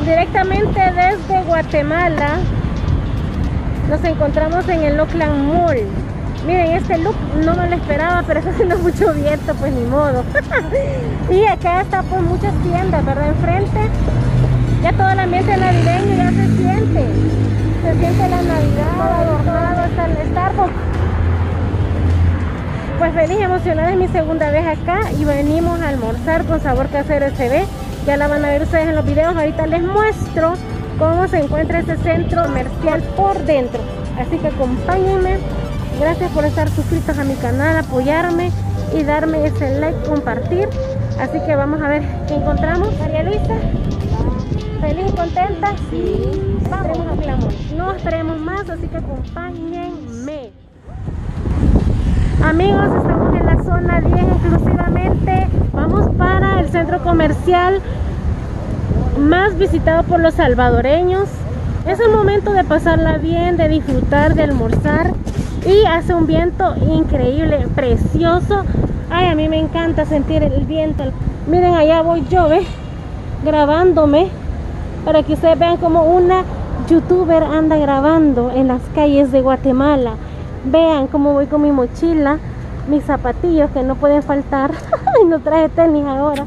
Directamente desde Guatemala nos encontramos en el Oakland Mall. Miren, este look no me lo esperaba, pero está haciendo mucho viento, pues ni modo. Y acá está pues muchas tiendas, ¿verdad? Enfrente ya todo el ambiente navideño ya se siente la Navidad, adornado, está el Starbucks. Pues feliz y emocionada, es mi segunda vez acá y venimos a almorzar con Sabor Casero SB. Ya la van a ver ustedes en los videos. Ahorita les muestro cómo se encuentra este centro comercial por dentro. Así que acompáñenme. Gracias por estar suscritos a mi canal, apoyarme y darme ese like, compartir. Así que vamos a ver qué encontramos. María Luisa, ¿feliz y contenta? Sí. Vamos a Oakland. No esperemos más, así que acompáñenme. Amigos, estamos en la zona 10 exclusivamente. Vamos para el centro comercial más visitado por los salvadoreños. Es el momento de pasarla bien, de disfrutar, de almorzar. Y hace un viento increíble, precioso. Ay, a mí me encanta sentir el viento. Miren, allá voy yo, ¿ves? Grabándome para que ustedes vean como una youtuber anda grabando en las calles de Guatemala. Vean cómo voy con mi mochila, mis zapatillos que no pueden faltar. Y no traje tenis ahora.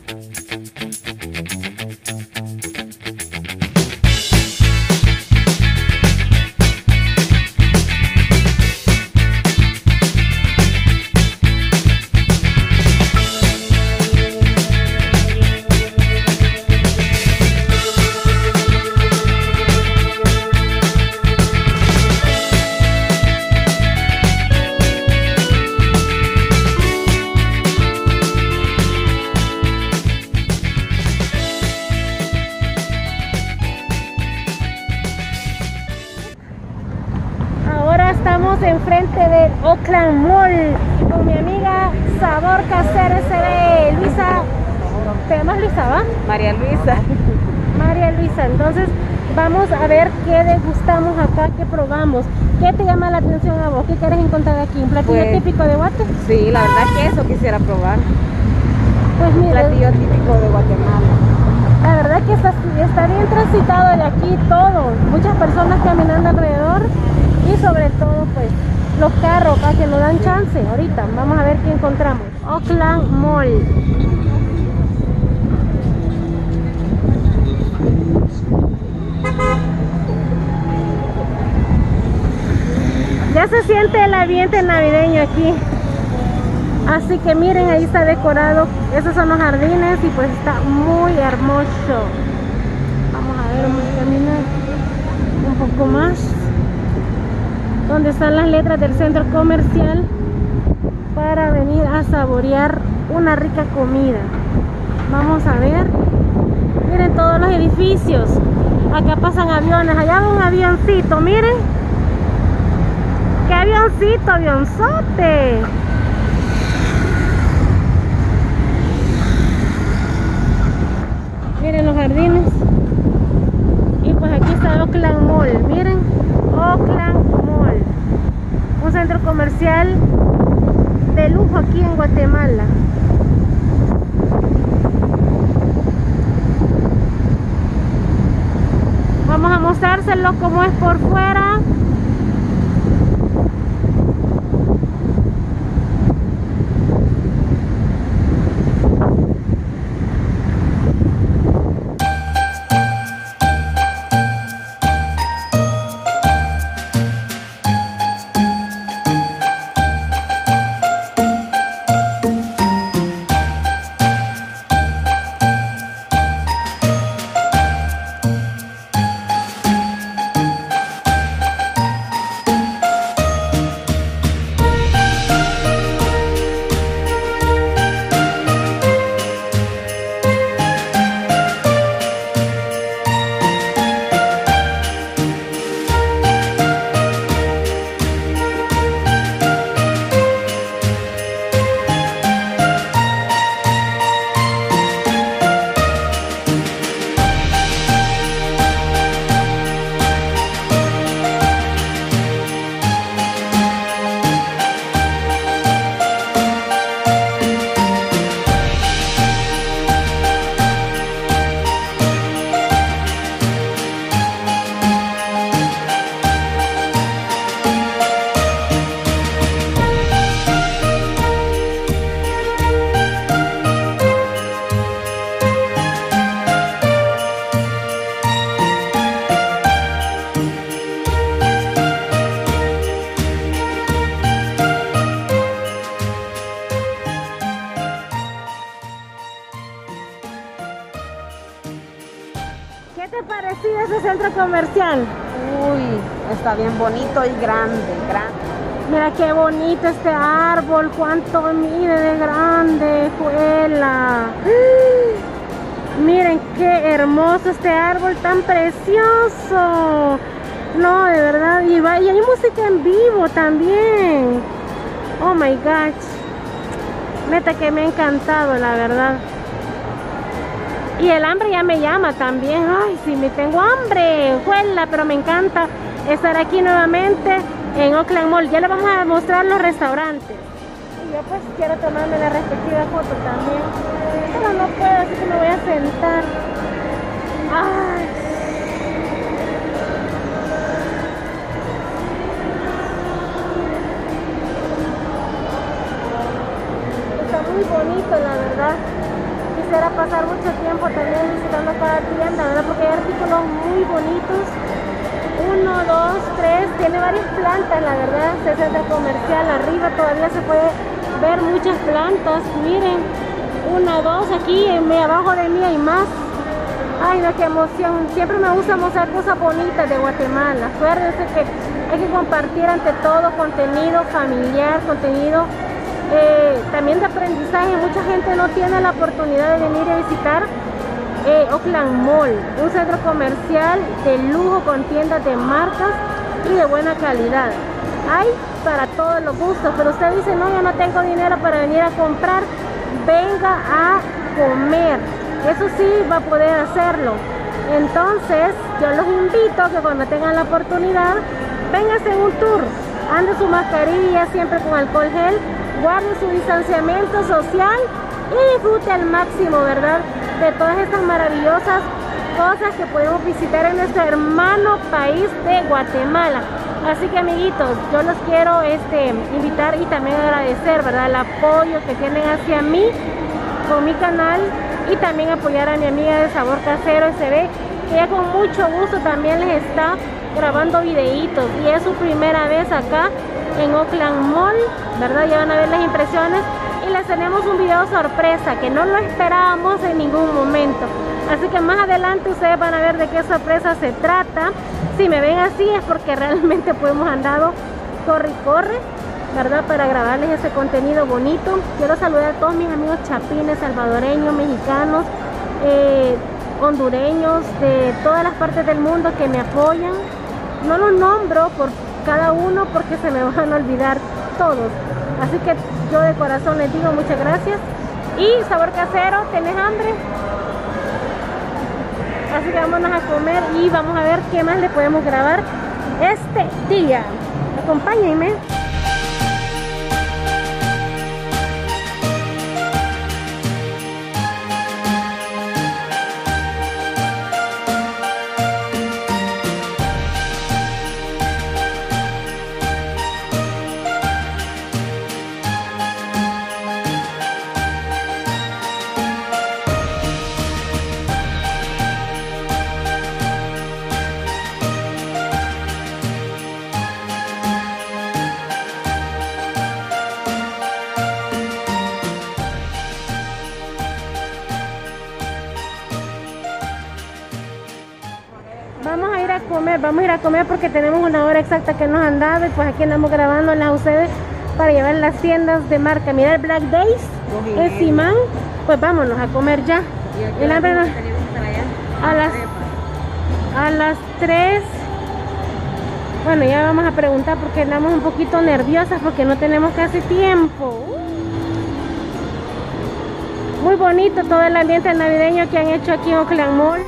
Estamos enfrente del Oakland Mall con mi amiga Sabor Casero SB. Luisa, ¿te llamas Luisa, va? María Luisa. María Luisa, entonces vamos a ver qué degustamos acá, qué probamos. ¿Qué te llama la atención a vos? ¿Qué quieres encontrar aquí? ¿Un platillo Pues, típico de Guate? Sí, la verdad que eso quisiera probar. Pues Un mira, platillo típico de Guatemala. la verdad que está bien transitado de aquí todo. Muchas personas caminando alrededor y sobre todo pues los carros para que nos dan chance. Ahorita vamos a ver qué encontramos. Oakland Mall. Ya se siente el ambiente navideño aquí. Así que miren, ahí está decorado. Esos son los jardines y pues está muy hermoso. Vamos a ver, vamos a caminar un poco más. Donde están las letras del centro comercial para venir a saborear una rica comida. Vamos a ver. Miren todos los edificios. Acá pasan aviones. Allá va un avioncito, miren. ¡Qué avioncito, avionzote! Miren los jardines. Y pues aquí está Oakland Mall. Miren, Oakland Mall. Un centro comercial de lujo aquí en Guatemala. Vamos a mostrárselo cómo es por fuera. te pareció ese centro comercial? Uy, está bien bonito y grande, grande. Mira qué bonito este árbol, cuánto mide de grande, juela. Miren qué hermoso este árbol tan precioso. No, de verdad, y hay música en vivo también. Oh my gosh. Neta que me ha encantado, la verdad. Y el hambre ya me llama también. Ay, sí, me tengo hambre, juela, pero me encanta estar aquí nuevamente en Oakland Mall. Ya les vamos a mostrar los restaurantes. Y yo pues quiero tomarme la respectiva foto también, pero no puedo, así que me voy a sentar. Ay. Está muy bonito, la verdad. Quisiera pasar mucho tiempo también visitando cada tienda, ¿verdad? Porque hay artículos muy bonitos. 1, 2, 3, tiene varias plantas, la verdad. Este centro comercial, arriba todavía se puede ver muchas plantas. Miren, 1, 2, aquí abajo de mí hay más. Ay, no, qué emoción. Siempre me gusta mostrar cosas bonitas de Guatemala. Acuérdense que hay que compartir ante todo contenido familiar, contenido también de aprendizaje. Mucha gente no tiene la oportunidad de venir a visitar Oakland Mall, un centro comercial de lujo con tiendas de marcas y de buena calidad. Hay para todos los gustos, pero usted dice, no, yo no tengo dinero para venir a comprar. Venga a comer, eso sí va a poder hacerlo. Entonces yo los invito a que cuando tengan la oportunidad, vénganse en un tour, ande su mascarilla siempre con alcohol gel, guarde su distanciamiento social y disfrute al máximo, ¿verdad?, de todas estas maravillosas cosas que podemos visitar en nuestro hermano país de Guatemala. Así que, amiguitos, yo los quiero invitar y también agradecer, ¿verdad?, el apoyo que tienen hacia mí con mi canal, y también apoyar a mi amiga de Sabor Casero SB, que ella con mucho gusto también les está grabando videitos y es su primera vez acá en Oakland Mall, ¿verdad? Ya van a ver las impresiones y les tenemos un video sorpresa que no lo esperábamos en ningún momento. Así que más adelante ustedes van a ver de qué sorpresa se trata. Si me ven así es porque realmente pues hemos andado corre y corre, ¿verdad?, para grabarles ese contenido bonito. Quiero saludar a todos mis amigos chapines, salvadoreños, mexicanos, hondureños, de todas las partes del mundo que me apoyan. No los nombro por cada uno porque se me van a olvidar todos. Así que yo de corazón les digo muchas gracias. Y Sabor Casero, ¿tenés hambre? Así que vámonos a comer y vamos a ver qué más le podemos grabar este día. Acompáñenme. Vamos a ir a comer porque tenemos una hora exacta que nos han dado y pues aquí andamos grabándolas a ustedes para llevar las tiendas de marca. Mira el Black Days, el Simán, pues vámonos a comer ya. El hambre nos... a las 3. Bueno, ya vamos a preguntar porque andamos un poquito nerviosas porque no tenemos casi tiempo. Muy bonito todo el ambiente navideño que han hecho aquí en Oakland Mall.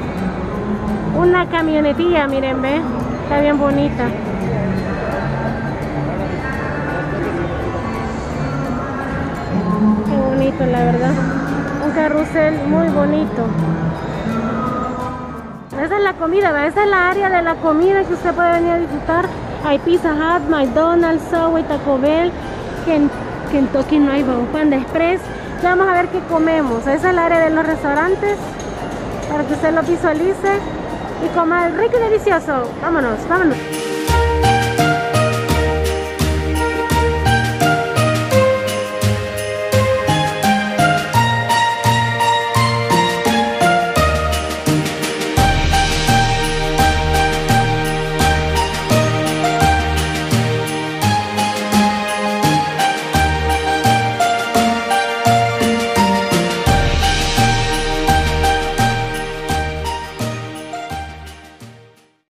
Una camionetilla, miren, ve, está bien bonita. bonito, la verdad. Un carrusel muy bonito. Esa es la comida, ¿verdad? Esa es la área de la comida que usted puede venir a disfrutar. Hay Pizza Hut, McDonald's, Subway, Taco Bell, Kentucky no hay, Panda Express. Ya vamos a ver qué comemos. Esa es el área de los restaurantes para que usted lo visualice y coma rico y delicioso. Vámonos, vámonos.